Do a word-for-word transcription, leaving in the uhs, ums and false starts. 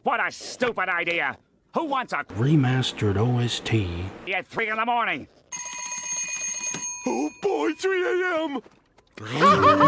What a stupid idea! Who wants a remastered O S T? at three in the morning? Oh boy, three A M